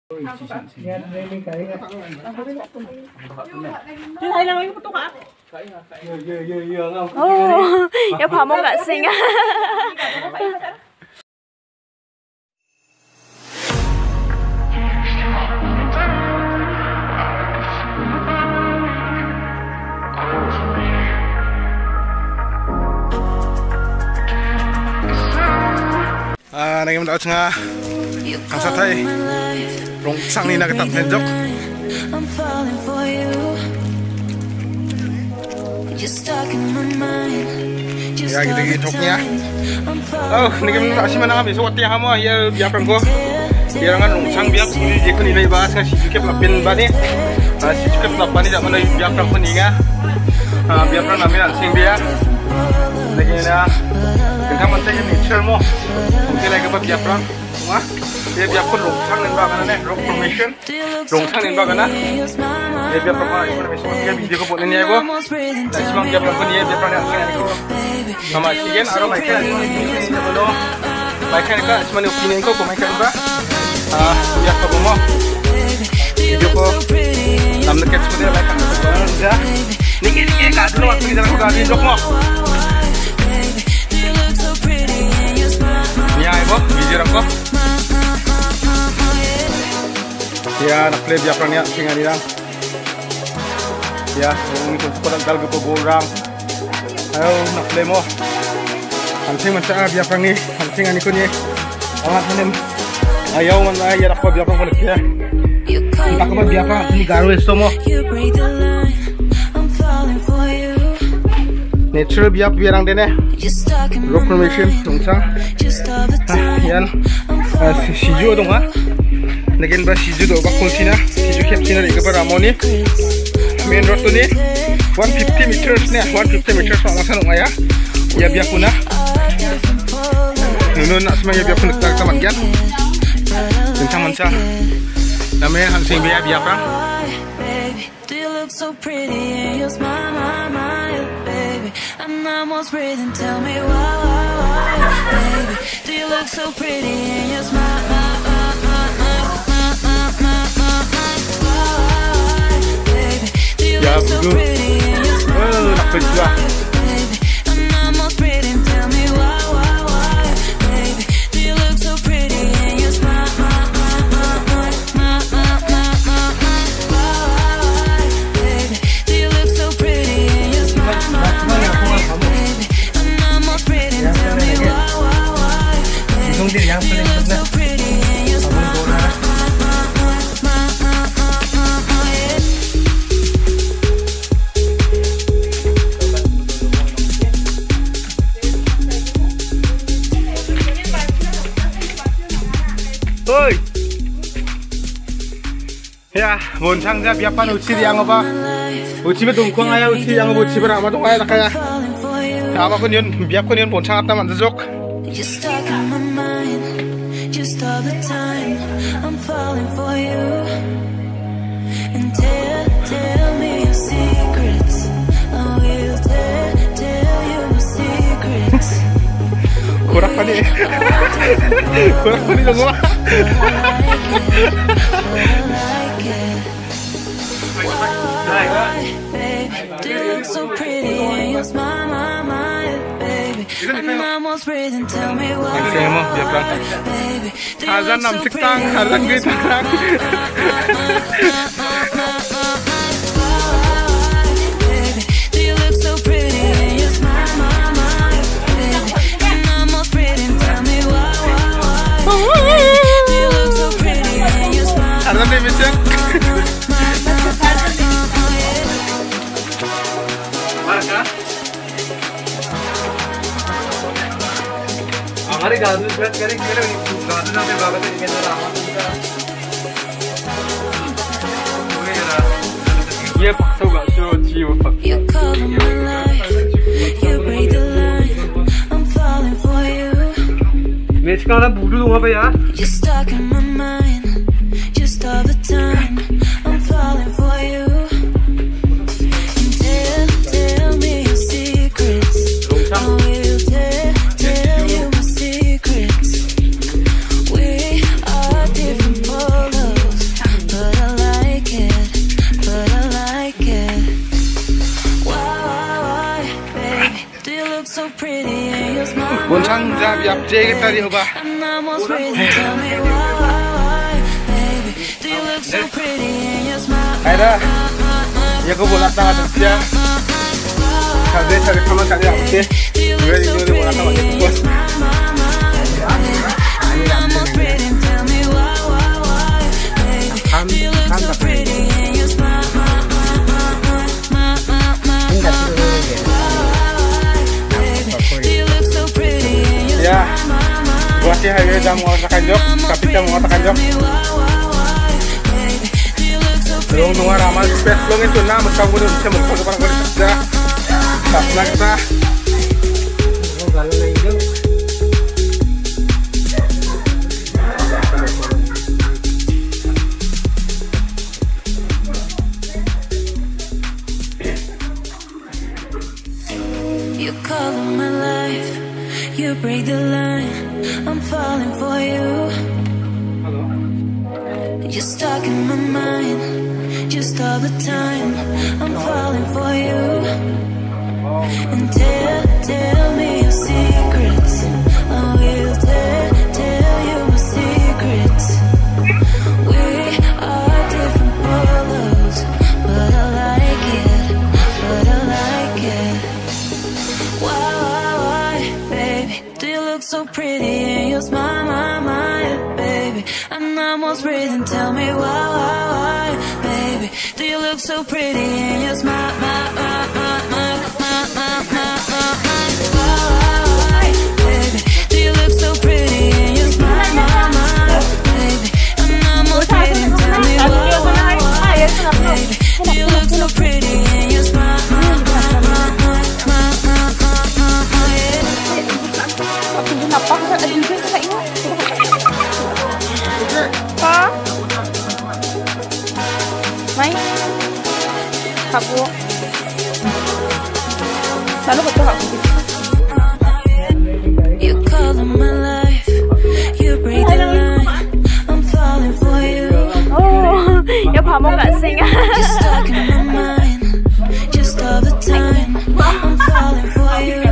em họ mong gạn sinh á. Anh em đã chăng cảm sát thấy rong sang ni na cái tập lên dốc ya gitu toknya ni kan tak sih mana habis waktu yang hama ya biar perangko dia orang rong sang biar dia kan ini bahas kan si cukup lapin bani si cukup lapani tak mana biar perang ni kan biar perang namanya sing dia lagi na kita macam ni nature mo mungkin lagi apa biar perang wah dia biar pun rong sang ni bagan ni rock formation rong sang ni bagan dia biar perang ini macam dia video ko buat ni aku dan semang biar perang ni biar perang ni aku sama sigen aro mereka ni bodo mereka ni kan cuma opinion ko mereka ni biar ko mo video ko nam dekat semua dia mereka ni ni kat dulu waktu kita lakukan video mo ya ibu video ko ya nak play biar perang ni singa ni ram ya ini pun sekolah gal ko boram ayo nak play mo hancing macam biar perang ni hancing ani ko ni amat manem ayaw man ay rak ko biar perang ko ya tak ko biar perang ni garo eso mo nature biar perang dene rock formation tungsang yan siju dong ha Lagian ba siju do bakul sina siju khep sina ri ka ramoni main road tu ni 150 meters ne 150 meters sama sana ngaya ya biar puna nunu nak semua ya biar puna tak taman gian tentang manca namanya hansing biar perang I'm almost breathing, tell me why, baby, do you look so pretty in your smile, baby, do you look so pretty in your smile, baby, I'm almost breathing, tell me why, baby, do you look so pretty in your smile, baby, do you look so pretty in your smile. Dia yang paling benar. Oi. Ya, boncang ja biar pan uci yang apa? Uci betul kuang ayah uci yang uci berapa tu ayah nak ayah. Apa pun yun biar pun yun boncang apa mana jok. You're stuck in my mind, just all the time. I'm falling for you. And tell me your secrets. I will tell you my secrets. Kurang pani. Kurang pani dong lah. Do you look so pretty in your smile, baby? I'm almost breathing, tell me why, baby. Hazan nam tiktang, hazan gay tiktang. Do you look so pretty in your smile, baby? I'm almost breathing, tell me why. Do you look so pretty in your smile? Hazan ni macam. हमारे गांधी प्रेस करेंगे मेरे गांधी नाम पे बाबा तेरे के अंदर आमा ये पक्का होगा जो जीव पक्का मैच का ना बूढ़ू दूँगा पे यार We are different polos. Boncang ja biap je kita di hoba. Aida, ya ko bola ta ta dia. Kade cari kamu kade apa? Gue di bola ta bos. Ya, gua sih hari jam mengatakan jok, tapi jam mengatakan jok. Belum dengar ramal space belum itu nama kamu udah bisa mencoba para kali saja. Tak nakta. You color my life, you break the line. I'm falling for you. You're stuck in my mind, just all the time. I'm falling for you. And tell me your secrets. I will tell you my secrets. We are different polos, but I like it, Why, baby, do you look so pretty and you smile, baby? I'm almost breathing, tell me why, baby, do you look so pretty and you smile, why, baby, do you look so pretty and you smile, baby? I'm almost breathing, tell me why, baby, do you look so pretty and you smile, Có mấy học vô sao lúc mà tôi học You color my life, you break the line. I'm falling for you. Yo跑梦感性啊 You're stuck in my mind, just all the time. I'm falling for you.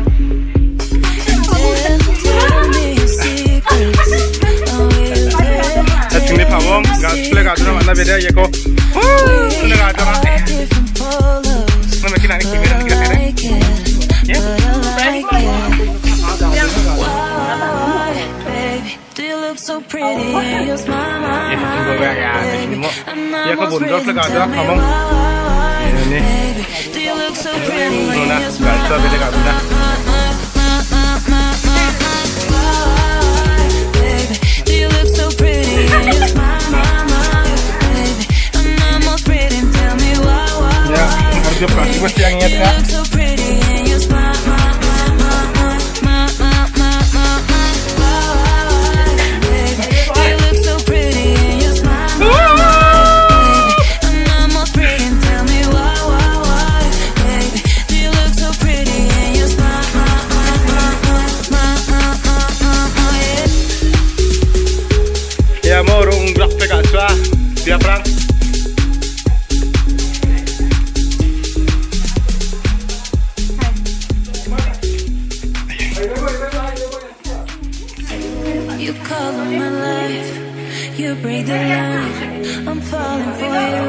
Tell me your secrets. I will tell Sini pawong, gas plek ada mana beda ya ko? Sudah ada mana? different polos. Mana kita ni kita I like it, Ya. Why, baby, do you look so pretty and you smile, Ya, tunggu ya, di sini mo. I'm Ya ko almost bundok breathing, plek ada tell me pawong. why, Ini. baby, do you look so pretty and Nona, you gas smile, beda ada. baby, do you look so pretty and you smile, baby, I'm almost breathing, tell me why, Ya, harus plastik pasti yang do ingat you ya. look so pretty and you smile, baby, do you look so pretty and you smile, baby, I'm almost breathing, tell me why, baby, do you look so pretty and you smile, Ya mau rung blok plek ada. Dia perang. You color my life, you break the line. I'm falling for you.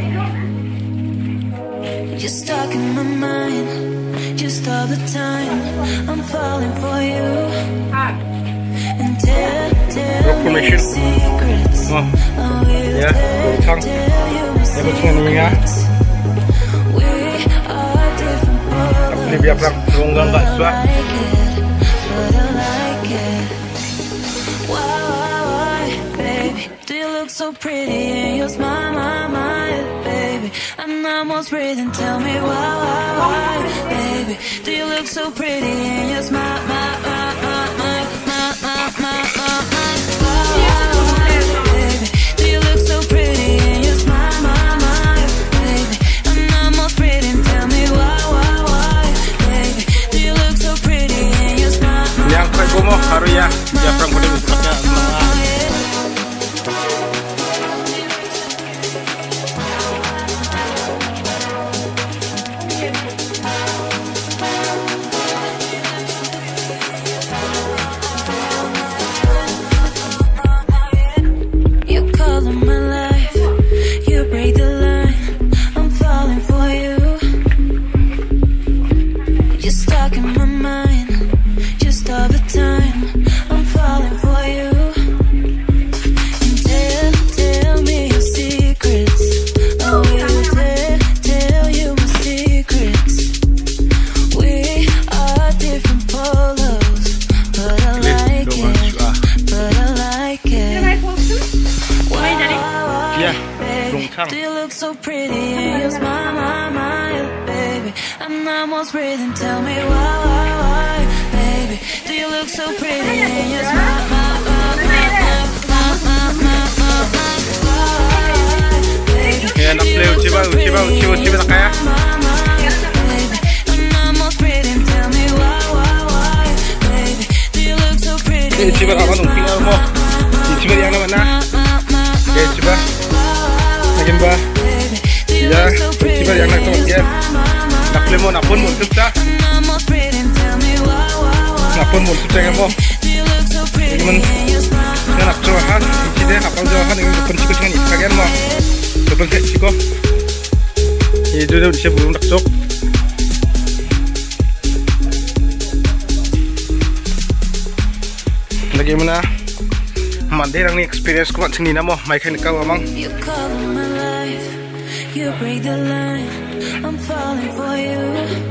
You're stuck in my mind, just all the time. I'm falling for you. And tell me your secrets. Oh, I will ya, Boncang. tell you my Ya, Boncang ni ya. secrets. We are different polos. Ini biar perang ronggang gas suah. Why, baby, do you look so pretty and you smile, baby? I'm almost breathing, tell me why, baby, do you look so pretty and you smile, baby, do you look so pretty and you smile, baby? I'm almost breathing, tell me why, baby, do you look so pretty and you smile, Yang kau gomo haru ya. Dia perang pada misalnya. Yeah, baby. Longchang. Do you look so pretty in your smile, baby? I'm almost breathing. Tell me why, baby? Do you look so pretty in your smile, baby? Yeah, nak play uci ba nak kaya. Uci ba apa nung tinggal mo? Uci ba yang mana? Okay, uci ba. Lagi ba? Ya, uci ba yang nak tu dia. Nak play mo, nak pun mo subta. Nak pun mo subta yang mo. Gimana? Nak coba kan? Uci deh, apa coba kan? Ini pun cikgu dengan Instagram mo. Betul tak cikgu? Ini juga udah belum nak cok. Bagaimana mandang ni experience ko macam ni namo mai kan kau amang. You color my life, you break the line. I'm falling for you.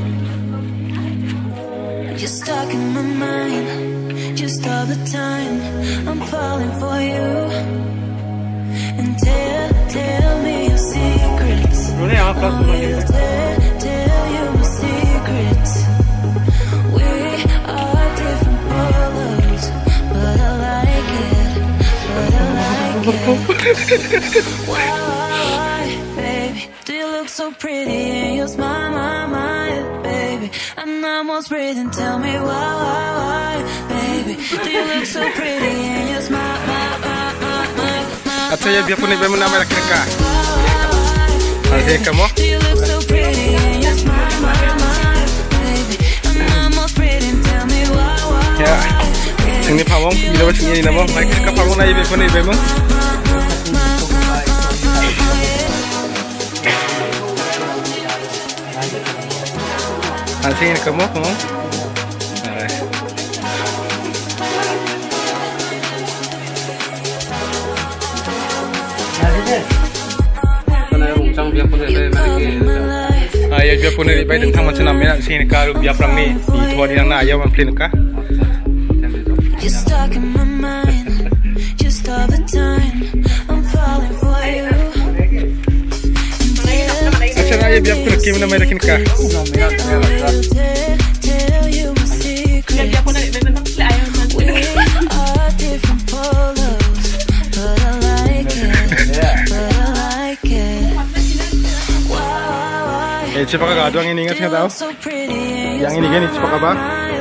You're stuck in my mind, just all the time. I'm falling for you. And tell me your secrets. I will tell you my secrets. We are different colors, but I like it. Why, baby? Do you look so pretty in your smile, baby? I'm almost breathing. Tell me why, baby? Do you look so pretty in your smile? Atau ya biarpun ibu nama laki laki. Ada kamu? Ya, sini pawang, bila macam ni nama, mereka ke pawang lagi biarpun ibu. Sini kamu, pawang. Ya biarpun dari bayi tentang macam nama nak sini kalau biarpun ni di tua di mana ayam mampir nak. Macam ayam biarpun kim nama nak kah? Biarpun dari bayi tentang ayam mampir. Siapa kagak ada yang ini ingat nggak tahu? Yang ini kan siapa kabar?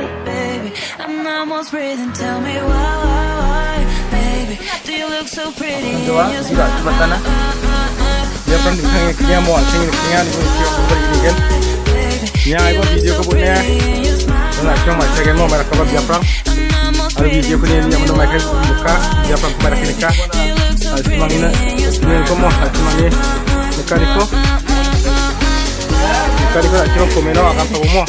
Coba tidak coba tanah. Dia kan dengan kia mau asing kia ni pun kia beri ini kan. Ni aku video kebunnya. Nak cuma saya mau mereka kabar dia perang. Ada video kini yang mana mereka buka dia perang mereka nikah. Cuma ini kamu cuma ini nikah itu. Kali ko cuma komen akan tahu mo.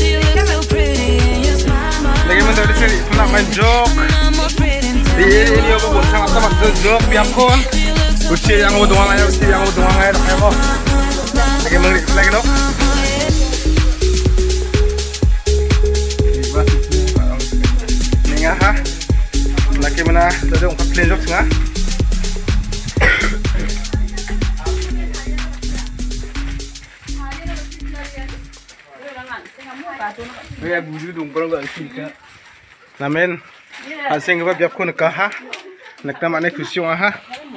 Lagi mana tadi sini nak main joke. Ini apa buat sangat teman joke biarpun. Uci yang mau doang aja, uci yang mau doang aja, nak apa? Lagi mana lagi no? Nengah ha? Lagi mana tadi orang clean joke sengah? Saya bujuk dong kalau nggak sih kan. Namen, asing apa biar kau nak ha? Nak nama ni khusyuk ha?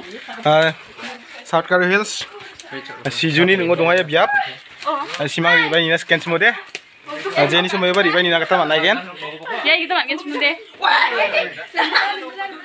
South Carolina Hills. Si Juni nunggu dong aja biar. Si Mari ibu ni nak scan semua deh. Jadi ni semua ibu ni nak kata mana kan? Ya kita makan semua deh.